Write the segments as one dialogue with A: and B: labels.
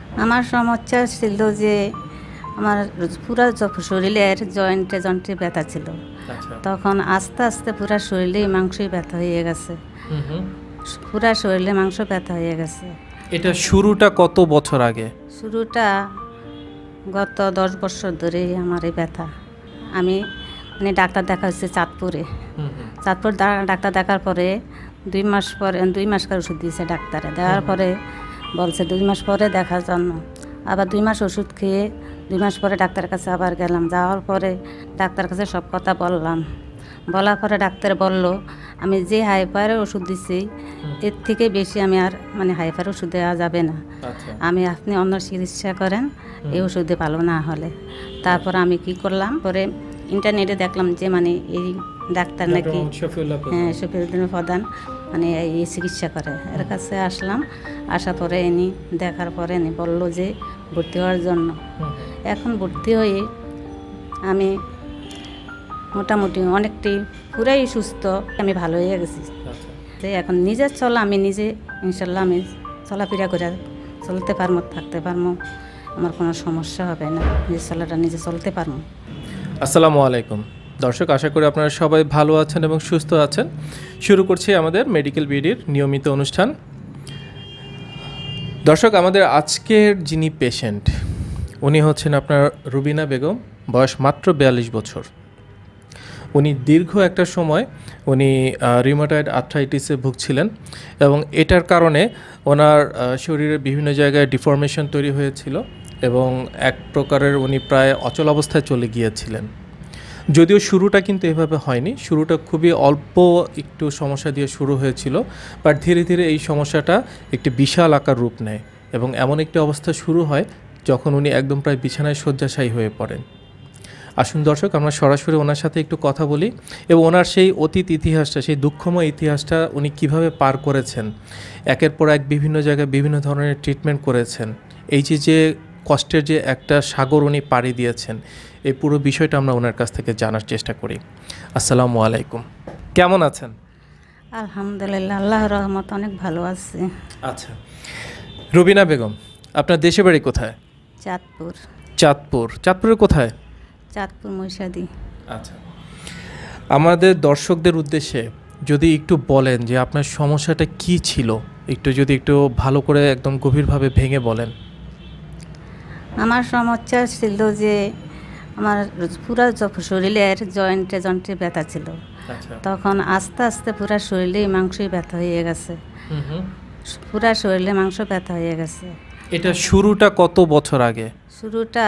A: আমার সমস্যা ছিল যে আমার পুরো শরীরের জয়েন্টে জয়েন্টে ব্যথা ছিল।
B: আচ্ছা।
A: তখন আস্তে আস্তে পুরো শরীরেই মাংসই ব্যথা হয়ে গেছে। পুরো শরীরে মাংস ব্যথা হয়ে গেছে।
B: এটা শুরুটা কত বছর আগে?
A: শুরুটা গত 10 বছর ধরেই আমার এই ব্যথা। আমি ডাক্তার দেখা হচ্ছে চাঁদপুরে। চাঁদপুর ডাক্তার দেখার পরে 2 মাস পরে 2 মাস করে ওষুধ দিয়েছে ডাক্তারে। দেওয়ার পরে বলছে 2 মাস পরে দেখার জন্য। আবার 2 মাস ওষুধ খেয়ে 2 মাস পরে ডাক্তারের কাছে আবার গেলাম। যাওয়ার পরে ডাক্তার কাছে সব কথা বললাম। বলার পরে ডাক্তার বলল আমি যে হাইপারের ওষুধ দিচ্ছি এর থেকে বেশি আমি আর হাইপার ওষুধ দেওয়া যাবে না। আমি আপনি অন্য চিকিৎসা করেন এই ওষুধে ভালো না হলে। তারপর আমি কি করলাম, পরে ইন্টারনেটে দেখলাম যে এই ডাক্তার নাকি শফিউদ্দিন প্রধান এই চিকিৎসা করে। এর কাছে আসলাম, আসার পরে এনি দেখার পরে এনি বললো যে ভর্তি হওয়ার জন্য। এখন ভর্তি হয়ে আমি মোটামুটি অনেকটাই পুরাই সুস্থ, আমি ভালো হয়ে গেছি। যে এখন নিজের চলা আমি নিজে ইনশাল্লাহ আমি চলাফেরা করে চলতে পারবো, থাকতে পারবো, আমার কোনো সমস্যা হবে না, নিজের চলাটা নিজে চলতে পারবো।
B: আসসালামু আলাইকুম দর্শক, আশা করি আপনারা সবাই ভালো আছেন এবং সুস্থ আছেন। শুরু করছি আমাদের মেডিকেল বিডির নিয়মিত অনুষ্ঠান। দর্শক, আমাদের আজকের যিনি পেশেন্ট উনি হচ্ছেন আপনার রুবিনা বেগম, বয়স মাত্র 42 বছর। উনি দীর্ঘ একটা সময় রিউমাটয়েড আর্থ্রাইটিসে ভুগছিলেন এবং এটার কারণে ওনার শরীরের বিভিন্ন জায়গায় ডিফর্মেশন তৈরি হয়েছিল এবং এক প্রকারের উনি প্রায় অচল অবস্থায় চলে গিয়েছিলেন। যদিও শুরুটা কিন্তু এভাবে হয়নি, শুরুটা খুবই অল্প একটু সমস্যা দিয়ে শুরু হয়েছিল, বাট ধীরে ধীরে এই সমস্যাটা একটি বিশাল আকার রূপ নেয় এবং এমন একটি অবস্থা শুরু হয় যখন উনি একদম প্রায় বিছানায় শয্যাশায়ী হয়ে পড়েন। আসুন দর্শক, আমরা সরাসরি ওনার সাথে একটু কথা বলি এবং ওনার সেই অতীত ইতিহাসটা, সেই দুঃখময় ইতিহাসটা উনি কিভাবে পার করেছেন, একের পর এক বিভিন্ন জায়গায় বিভিন্ন ধরনের ট্রিটমেন্ট করেছেন, এই যে কষ্টের যে একটা সাগর উনি পাড়ি দিয়েছেন, এই পুরো বিষয়টা আমরা ওনার কাছ থেকে জানার চেষ্টা করি। আসসালামু আলাইকুম, কেমন আছেন?
A: আলহামদুলিল্লাহ, আল্লাহর রহমত অনেক ভালো আছে।
B: আচ্ছা, রুবিনা বেগম, আপনার দেশের বাড়ি কোথায়?
A: চাঁদপুর।
B: চাঁদপুরের কোথায়?
A: চাঁদপুর মহিষাদি।
B: আচ্ছা, আমাদের দর্শকদের উদ্দেশ্যে যদি একটু বলেন যে আপনার সমস্যাটা কি ছিল, একটু ভালো করে একদম গভীরভাবে ভেঙে বলেন।
A: আমার সমস্যা ছিল যে আমার পুরো শরীরের জয়েন্টে জয়েন্টে ব্যথা ছিল। তখন আস্তে আস্তে পুরো শরীরেই মাংসই ব্যথা হয়ে গেছে। পুরো শরীরে মাংস ব্যথা হয়ে গেছে।
B: এটা শুরুটা কত বছর আগে?
A: শুরুটা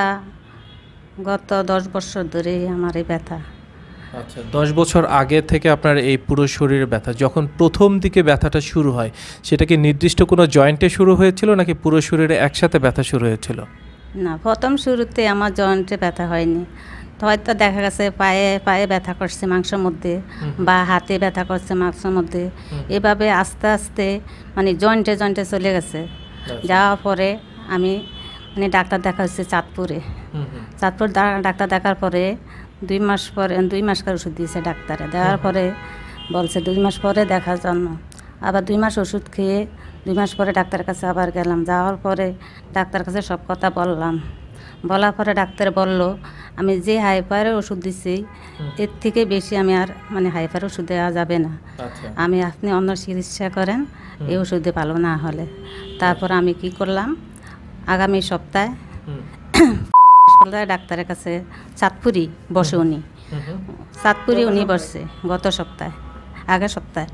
A: গত 10 বছর ধরেই আমার এই ব্যথা।
B: আচ্ছা, 10 বছর আগে থেকে আপনার এই পুরো শরীরে ব্যথা। যখন প্রথম দিকে ব্যথাটা শুরু হয় সেটা কি নির্দিষ্ট কোনো জয়েন্টে শুরু হয়েছিল নাকি পুরো শরীরে একসাথে ব্যথা শুরু হয়েছিল?
A: না, প্রথম শুরুতে আমার জয়েন্টে ব্যথা হয়নি। হয়তো দেখা গেছে পায়ে ব্যথা করছে মাংসের মধ্যে, বা হাতে ব্যথা করছে মাংসের মধ্যে, এভাবে আস্তে আস্তে জয়েন্টে জয়েন্টে চলে গেছে। যাওয়ার পরে আমি ডাক্তার দেখা হচ্ছে চাঁদপুরে। চাঁদপুর ডাক্তার দেখার পরে 2 মাস করে ওষুধ দিয়েছে ডাক্তারে। দেওয়ার পরে বলছে 2 মাস পরে দেখার জন্য। আবার 2 মাস ওষুধ খেয়ে 2 মাস পরে ডাক্তারের কাছে আবার গেলাম। যাওয়ার পরে ডাক্তারের কাছে সব কথা বললাম। বলার পরে ডাক্তার বলল আমি যে হাইপারের ওষুধ দিচ্ছি এর থেকে বেশি আমি আর হাইপার ওষুধ দেওয়া যাবে না। আমি আপনি অন্য চিকিৎসা করেন এই ওষুধে ভালো না হলে। তারপর আমি কি করলাম, আগামী সপ্তাহে ডাক্তারের কাছে চাঁদপুরি বসে উনি বসছে গত সপ্তাহে, আগের সপ্তাহে।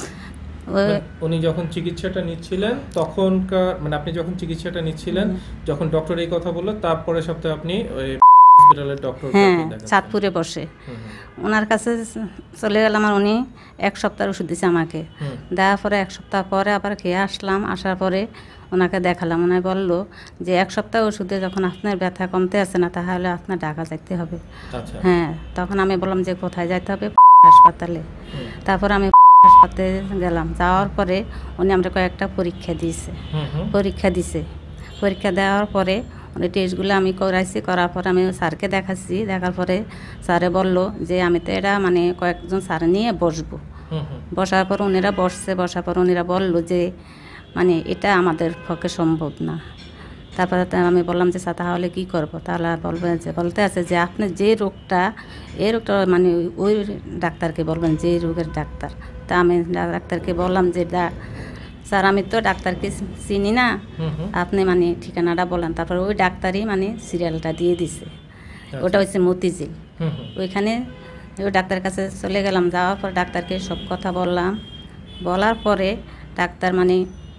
B: উনি যখন চিকিৎসাটা নিচ্ছিলেন তখনকার আপনি যখন চিকিৎসাটা নিচ্ছিলেন, যখন ডক্টর এই কথা বললো, তারপরে সপ্তাহে আপনি ওই হসপিটালের ডক্টর
A: চাঁদপুরে বসে ওনার কাছে চলে গেলাম। আর উনি 1 সপ্তাহ ওষুধ দিয়েছে আমাকে। দেওয়ার পরে 1 সপ্তাহ পরে আবার খেয়ে আসলাম। আসার পরে ওনাকে দেখালাম। ওনায় বললো যে 1 সপ্তাহ ওষুধে যখন আপনার ব্যথা কমতে আসে না, তাহলে আপনার ঢাকা যাইতে হবে। হ্যাঁ, তখন আমি বললাম যে কোথায় যাইতে হবে? হাসপাতালে। তারপর আমি হাসপাতালে গেলাম। যাওয়ার পরে উনি আমরা কয়েকটা পরীক্ষা দেওয়ার পরে উনি টেস্টগুলো আমি করার পরে আমি স্যারকে দেখাচ্ছি। দেখার পরে স্যারে বললো যে আমি তো এটা কয়েকজন স্যার নিয়ে বসবো। বসার পর উনিরা বসার পর উনিরা বললো যে এটা আমাদের পক্ষে সম্ভব না। তারপরে আমি বললাম যে তাহলে কী করবো, তাহলে বলতে আছে যে আপনি যে রোগটা এই রোগটা মানে ওই ডাক্তারকে বলবেন যে রোগের ডাক্তার। তা আমি ডাক্তারকে বললাম যে স্যার আমি তো ডাক্তারকে চিনি না, আপনি মানে ঠিকানাটা বলেন। তারপর ওই ডাক্তারই মানে সিরিয়ালটা দিয়ে দিছে, ওটা হচ্ছে মতিঝিল। ওইখানে ওই ডাক্তারের কাছে চলে গেলাম, যাওয়ার পর ডাক্তারকে সব কথা বললাম। বলার পরে ডাক্তার মানে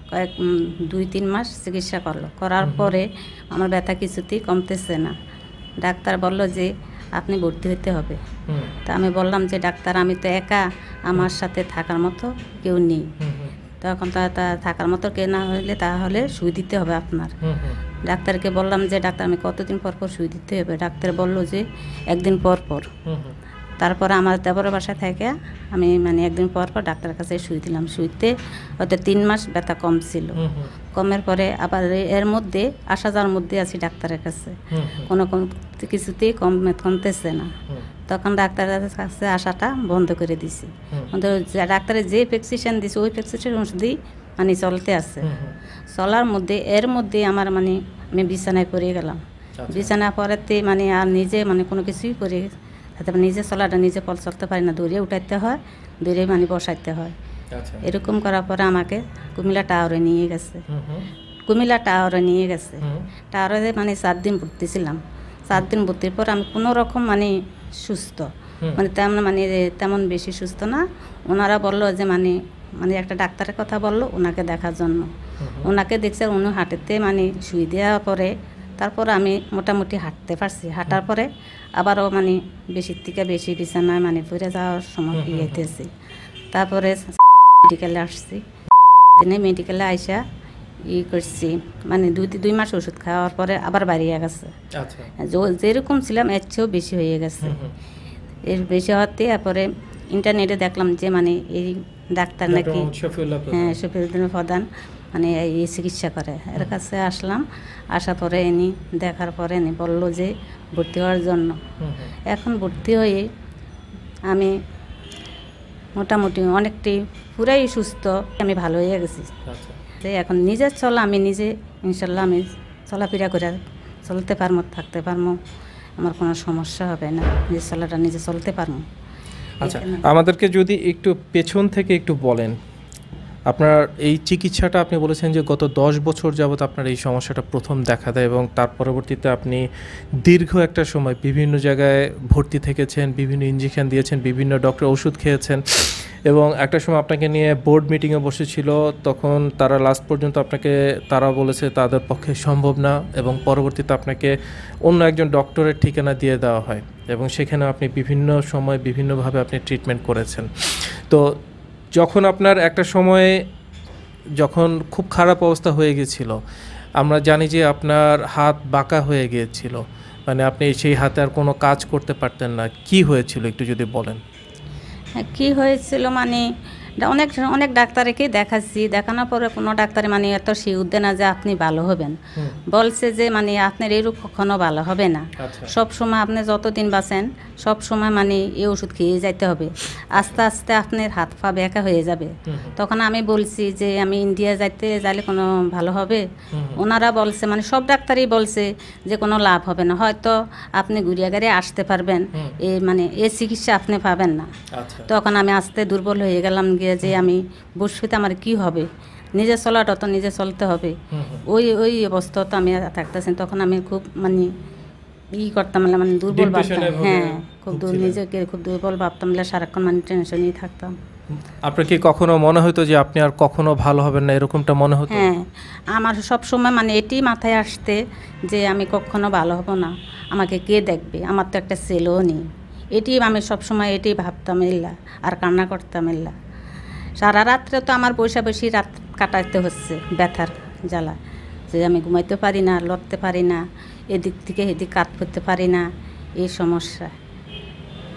A: 2-3 মাস চিকিৎসা করলো, করার পরে আমার ব্যথা কিছুতেই কমতেছে না। ডাক্তার বলল যে আপনি ভর্তি হতে হবে। তা আমি বললাম যে ডাক্তার আমি তো একা, আমার সাথে থাকার মতো কেউ নেই। তখন থাকার মতো কেউ না হলে তাহলে সুই দিতে হবে আপনার। ডাক্তারকে বললাম যে ডাক্তার আমি কতদিন পর পর সুই দিতে হবে? ডাক্তার বলল যে 1 দিন পর পর। তারপরে আমার দেবরের বাসায় থেকে আমি মানে 1 দিন পর পর ডাক্তারের কাছে সুই দিলাম। সুইতে হয়তো 3 মাস ব্যথা কম ছিল। কমের পরে আবার এর মধ্যে আসা যাওয়ার মধ্যে আছি ডাক্তারের কাছে, কোনো কিছুতেই কমতেছে না। তখন ডাক্তারের কাছে আসাটা বন্ধ করে দিছি। ডাক্তারের যে প্রেসক্রিপশন দিছে ওই প্রেসক্রিপশন ওষুধই মানে চলতে আছে। চলার মধ্যে এর মধ্যে আমার মানে আমি বিছানায় পড়ে গেলাম। বিছানায় পড়াতে মানে আর নিজে মানে কোনো কিছুই করে নিজে চলাটা নিজে চলতে পারি না, দৌড়ে উঠাইতে হয়, দৌড়ে মানে বসাইতে হয়। এরকম করার পরে আমাকে কুমিল্লা টাওয়ারে নিয়ে গেছে। কুমিল্লা টাওয়ারে নিয়ে গেছে। টাওয়ারে মানে 4 দিন ভর্তি ছিলাম। 4 দিন ভর্তির পর আমি কোনো রকম মানে সুস্থ, মানে তেমন বেশি সুস্থ না। ওনারা বললো যে মানে একটা ডাক্তারের কথা বললো ওনাকে দেখার জন্য। ওনাকে দেখছে, উনি হাঁটতে মানে শুই দেওয়ার পরে তারপর আমি মোটামুটি হাঁটতে পারছি। হাঁটার পরে আবারও মানে বেশির থেকে বেশি বিছানায় মানে পড়ে যাওয়ার সময় ইয়েতেছি। তারপরে মেডিকেলে আসছি। মেডিকেলে আইসা করছি মানে 2 মাস ওষুধ খাওয়ার পরে আবার বাড়িয়ে গেছে। যেরকম ছিলাম এর চেয়েও বেশি হয়ে গেছে। এর বেশি হতে তারপরে ইন্টারনেটে দেখলাম যে মানে এই ডাক্তার নাকি, হ্যাঁ শফিউল্লাহ প্রধান মানে এই চিকিৎসা করে। এর কাছে আসলাম, আসার পরে এনি দেখার পরে এনি বললো যে ভর্তি হওয়ার জন্য। এখন ভর্তি হয়ে আমি মোটামুটি অনেকটাই পুরাই সুস্থ, আমি ভালো হয়ে গেছি। যে এখন নিজের চলা আমি নিজে ইনশাল্লাহ আমি চলাফেরা করে চলতে পারবো, থাকতে পারবো, আমার কোনো সমস্যা হবে না, নিজের চলাটা নিজে চলতে পারবো।
B: আচ্ছা, আমাদেরকে যদি একটু পেছন থেকে একটু বলেন, আপনার এই চিকিৎসাটা আপনি বলেছেন যে গত 10 বছর যাবত আপনার এই সমস্যাটা প্রথম দেখা দেয় এবং তার পরবর্তীতে আপনি দীর্ঘ একটা সময় বিভিন্ন জায়গায় ভর্তি থেকেছেন, বিভিন্ন ইঞ্জেকশন দিয়েছেন, বিভিন্ন ডক্টর ওষুধ খেয়েছেন এবং একটা সময় আপনাকে নিয়ে বোর্ড মিটিংয়ে বসেছিল। তখন তারা লাস্ট পর্যন্ত তারা বলেছে তাদের পক্ষে সম্ভব না এবং পরবর্তীতে আপনাকে অন্য একজন ডক্টরের ঠিকানা দিয়ে দেওয়া হয় এবং সেখানে আপনি বিভিন্ন সময় বিভিন্নভাবে আপনি ট্রিটমেন্ট করেছেন। তো যখন আপনার একটা সময়ে যখন খুব খারাপ অবস্থা হয়ে গিয়েছিল, আমরা জানি যে আপনার হাত বাঁকা হয়ে গিয়েছিল, মানে আপনি সেই হাতে আর কোনো কাজ করতে পারতেন না। কি হয়েছিল একটু যদি বলেন।
A: হ্যাঁ, কী হয়েছিল মানে অনেক ডাক্তারকে দেখাচ্ছি, দেখানোর পরে কোনো ডাক্তারে মানে এত শিউর দেয় না যে আপনি ভালো হবেন। বলছে যে মানে আপনার এই রোগ কখনো ভালো হবে না, সব সময় আপনি যতদিন বাঁচেন সব সময় মানে এই ওষুধ খেয়ে যাইতে হবে, আস্তে আস্তে আপনার হাত পা বেঁকা হয়ে যাবে। তখন আমি বলছি যে আমি ইন্ডিয়া যাইলে কোনো ভালো হবে? ওনারা বলছে মানে সব ডাক্তারই বলছে যে কোনো লাভ হবে না, হয়তো আপনি ঘুরিয়ে গাড়িয়ে আসতে পারবেন, মানে এই চিকিৎসা আপনি পাবেন না। তখন আমি আস্তে দুর্বল হয়ে গেলাম গিয়ে যে আমি বসবিতে আমার কি হবে, নিজে চলাটা তো নিজে চলতে হবে। ওই অবস্থা তো আমি থাকতেছি। তখন আমি খুব মানে করতাম, মানে দুর্বল ভাবতাম। হ্যাঁ, খুব নিজেকে খুব দুর্বল ভাবতাম, সারাক্ষণ মানে টেনশনই থাকতাম।
B: আপনার কি কখনো মনে হতো যে আপনি আর কখনো ভালো হবেন না, এরকমটা মনে হতো?
A: হ্যাঁ, আমার সব সময় মানে এটি মাথায় আসতে যে আমি কখনো ভালো হব না, আমাকে কে দেখবে, আমার তো একটা ছেলেও নেই। এটি আমি সবসময় এটি ভাবতাম এল্লা, আর কান্না করতাম এল্লা। সারা রাত্রে তো আমার বসে রাত কাটাতে হচ্ছে ব্যথার জ্বালা, যে আমি ঘুমাইতে পারি না, লড়তে পারি না, এদিক থেকে এদিক কাজ করতে পারি না, এই সমস্যা।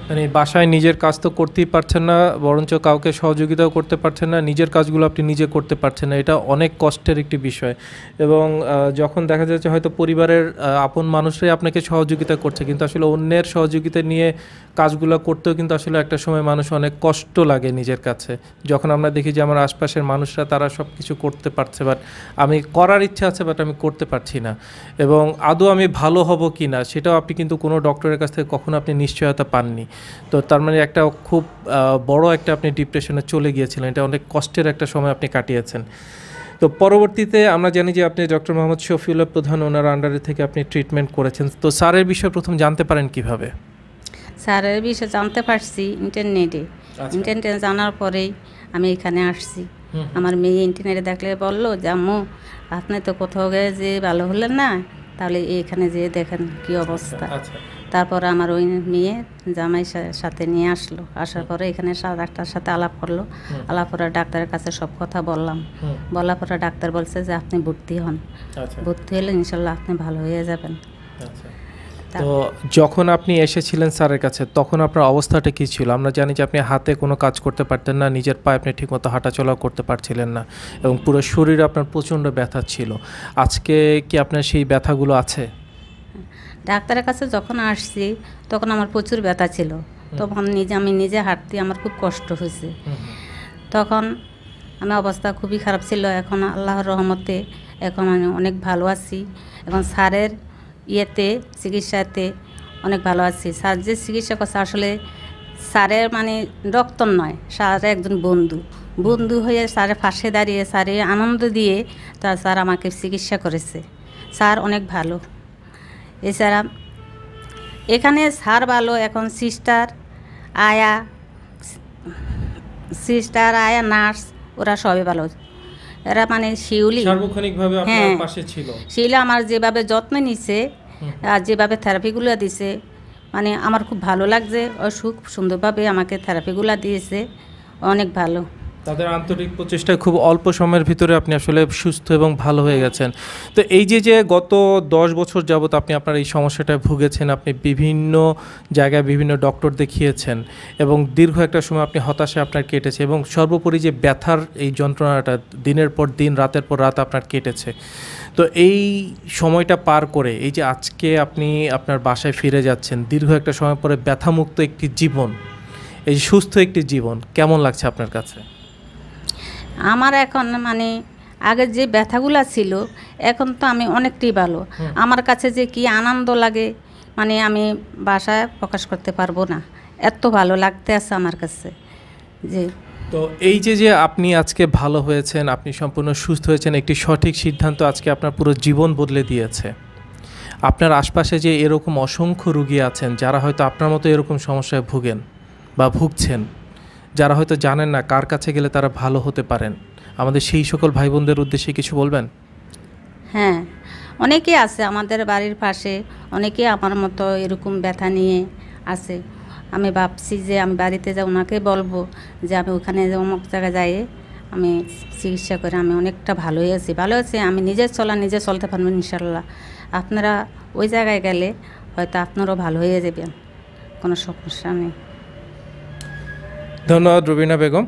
B: মানে বাসায় নিজের কাজ তো করতেই পারছেন না, বরঞ্চ কাউকে সহযোগিতাও করতে পারছেন না, নিজের কাজগুলো আপনি নিজে করতে পারছেন না, এটা অনেক কষ্টের একটি বিষয়। এবং যখন দেখা যাচ্ছে হয়তো পরিবারের আপন মানুষরাই আপনাকে সহযোগিতা করছে, কিন্তু আসলে অন্যের সহযোগিতা নিয়ে কাজগুলো করতেও কিন্তু আসলে একটা সময় মানুষ অনেক কষ্ট লাগে নিজের কাছে। যখন আমরা দেখি যে আমার আশপাশের মানুষরা তারা সব কিছু করতে পারছে, বাট আমি করার ইচ্ছা আছে বাট আমি করতে পারছি না, এবং আদৌ আমি ভালো হব কি না সেটাও আপনি কিন্তু কোনো ডক্টরের কাছ থেকে কখনো আপনি নিশ্চয়তা পাননি। তো তার মানে একটা খুব বড় একটা আপনি ডিপ্রেশনে চলে গিয়েছিলেন, এটা অনেক কষ্টের একটা সময় আপনি কাটিয়েছেন। তো পরবর্তীতে আমরা জানি যে আপনি ডক্টর মোহাম্মদ শফিউল্লাহ প্রধান ওনার আন্ডারে থেকে আপনি ট্রিটমেন্ট করেছেন। তো স্যারের বিষয়ে প্রথম জানতে পারেন কিভাবে?
A: স্যারের বিষয়ে জানতে পারছি ইন্টারনেটে। ইন্টারনেটে জানার পরেই আমি এখানে আসছি। আমার মেয়ে ইন্টারনেটে দেখলে বললো যে আম্মু আপনি তো কোথাও গিয়ে যে ভালো হলেন না, তাহলে এখানে যেয়ে দেখেন কি অবস্থা। তারপর আমার ওই মেয়ে জামাই সাথে নিয়ে আসলো, আসার পরে এখানে ডাক্তার সাথে আলাপ করলো, আলাপ করে ডাক্তারের কাছে সব কথা বললাম, বলার পরে ডাক্তার বলছে যে আপনি ভর্তি হন, ভর্তি হলে ইনশাল্লাহ আপনি ভালো হয়ে যাবেন।
B: তো যখন আপনি এসেছিলেন স্যারের কাছে তখন আপনার অবস্থাটা কী ছিল? আমরা জানি যে আপনি হাতে কোনো কাজ করতে পারতেন না, নিজের পায়ে আপনি ঠিকমতো হাঁটাচলাও করতে পারছিলেন না, এবং পুরো শরীরে আপনার প্রচণ্ড ব্যথা ছিল। আজকে কি আপনার সেই ব্যথাগুলো আছে?
A: ডাক্তারের কাছে যখন আসছি তখন আমার প্রচুর ব্যথা ছিল, তখন আমি নিজে হাঁটতে আমার খুব কষ্ট হয়েছে। তখন আমার অবস্থা খুবই খারাপ ছিল। এখন আল্লাহর রহমতে এখন আমি অনেক ভালো আছি। এখন স্যারের চিকিৎসাতে অনেক ভালো আছি। স্যার যে চিকিৎসা করছে আসলে স্যারের মানে ডক্টর নয়, স্যার একজন বন্ধু হয়ে স্যারের পাশে দাঁড়িয়ে স্যারে আনন্দ দিয়ে স্যার আমাকে চিকিৎসা করেছে। স্যার অনেক ভালো। এছাড়া এখানে স্যার ভালো, এখন সিস্টার আয়া নার্স ওরা সবই ভালো। এরা মানে শিউলি
B: সার্বক্ষণিকভাবে আপনার পাশে ছিল।
A: শিউলি আমার যেভাবে যত্ন নিছে আর যেভাবে থেরাপিগুলো দিছে, মানে আমার খুব ভালো লাগছে। ও খুব সুন্দরভাবে আমাকে থেরাপিগুলো দিয়েছে, অনেক ভালো।
B: তাদের আন্তরিক প্রচেষ্টায় খুব অল্প সময়ের ভিতরে আপনি আসলে সুস্থ এবং ভালো হয়ে গেছেন। তো এই যে গত 10 বছর যাবত আপনি আপনার এই সমস্যাটায় ভুগেছেন, আপনি বিভিন্ন জায়গায় বিভিন্ন ডক্টর দেখিয়েছেন, এবং দীর্ঘ একটা সময় আপনি হতাশায় আপনার কেটেছে, এবং সর্বোপরি যে ব্যথার এই যন্ত্রণাটা দিনের পর দিন রাতের পর রাত আপনার কেটেছে। তো এই সময়টা পার করে এই যে আজকে আপনি আপনার বাসায় ফিরে যাচ্ছেন দীর্ঘ একটা সময় পরে, ব্যথামুক্ত একটি জীবন, এই সুস্থ একটি জীবন কেমন লাগছে আপনার কাছে?
A: আমার এখন মানে আগের যে ব্যথাগুলো ছিল এখন তো আমি অনেকটাই ভালো। আমার কাছে যে কি আনন্দ লাগে মানে আমি বাসায় প্রকাশ করতে পারবো না, এত ভালো লাগতে আছে আমার কাছে। যে
B: তো এই যে আপনি আজকে ভালো হয়েছেন, আপনি সম্পূর্ণ সুস্থ হয়েছেন, একটি সঠিক সিদ্ধান্ত আজকে আপনার পুরো জীবন বদলে দিয়েছে। আপনার আশপাশে যে এরকম অসংখ্য রোগী আছেন যারা হয়তো আপনার মতো এরকম সমস্যায় ভুগেন বা ভুগছেন, যারা হয়তো জানেন না কার কাছে গেলে তারা ভালো হতে পারেন, আমাদের সেই সকল ভাই বোনদের উদ্দেশ্যে কিছু বলবেন?
A: হ্যাঁ, অনেকেই আছে আমাদের বাড়ির পাশে, অনেকেই আমার মতো এরকম ব্যথা নিয়ে আছে। আমি ভাবছি যে আমি বাড়িতে যা ওনাকে বলবো যে আমি ওখানে অমুক জায়গায় যাই আমি চিকিৎসা করে আমি অনেকটা ভালো হয়েছি। আমি নিজে চলতে পারবো ইনশাল্লাহ। আপনারা ওই জায়গায় গেলে হয়তো আপনারাও ভালো হয়ে যাবেন, কোনো সমস্যা নেই।
B: ধন্যবাদ রুবিনা বেগম।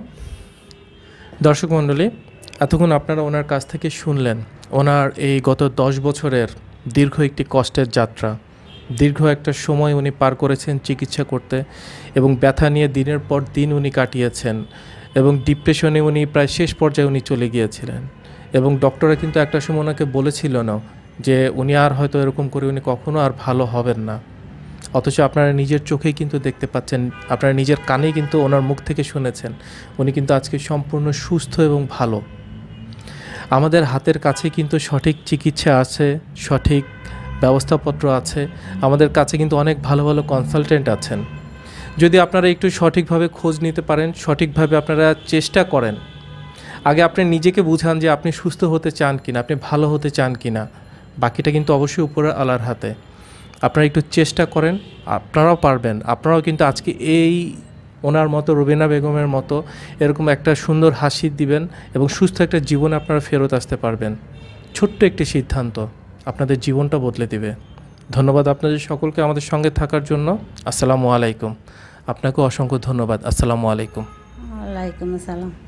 B: দর্শক মণ্ডলী, এতক্ষণ আপনারা ওনার কাছ থেকে শুনলেন ওনার এই গত 10 বছরের দীর্ঘ একটি কষ্টের যাত্রা। দীর্ঘ একটা সময় উনি পার করেছেন চিকিৎসা করতে, এবং ব্যথা নিয়ে দিনের পর দিন উনি কাটিয়েছেন, এবং ডিপ্রেশনে উনি প্রায় শেষ পর্যায়ে উনি চলে গিয়েছিলেন, এবং ডক্টররা কিন্তু একটা সময় ওনাকে বলেছিল না যে উনি আর হয়তো এরকম করে উনি কখনো আর ভালো হবেন না। অথচ আপনারা নিজের চোখেই কিন্তু দেখতে পাচ্ছেন, আপনারা নিজের কানেই কিন্তু ওনার মুখ থেকে শুনেছেন উনি কিন্তু আজকে সম্পূর্ণ সুস্থ এবং ভালো। আমাদের হাতের কাছে কিন্তু সঠিক চিকিৎসা আছে, সঠিক ব্যবস্থাপত্র আছে, আমাদের কাছে কিন্তু অনেক ভালো ভালো কনসালটেন্ট আছেন। যদি আপনারা একটু সঠিকভাবে খোঁজ নিতে পারেন, সঠিকভাবে আপনারা চেষ্টা করেন, আগে আপনি নিজেকে বুঝান যে আপনি সুস্থ হতে চান কিনা, আপনি ভালো হতে চান কিনা, বাকিটা কিন্তু অবশ্যই উপরে আল্লাহর হাতে। আপনারা একটু চেষ্টা করেন, আপনারাও পারবেন। আপনারাও কিন্তু আজকে এই ওনার মতো রুবিনা বেগমের মতো এরকম একটা সুন্দর হাসি দিবেন এবং সুস্থ একটা জীবনে আপনারা ফেরত আসতে পারবেন। ছোট্ট একটি সিদ্ধান্ত আপনাদের জীবনটা বদলে দিবে। ধন্যবাদ আপনাদের সকলকে আমাদের সঙ্গে থাকার জন্য। আসসালামু আলাইকুম। আপনাকে অসংখ্য ধন্যবাদ। আসসালামু আলাইকুম।
A: ওয়ালাইকুম আসসালাম।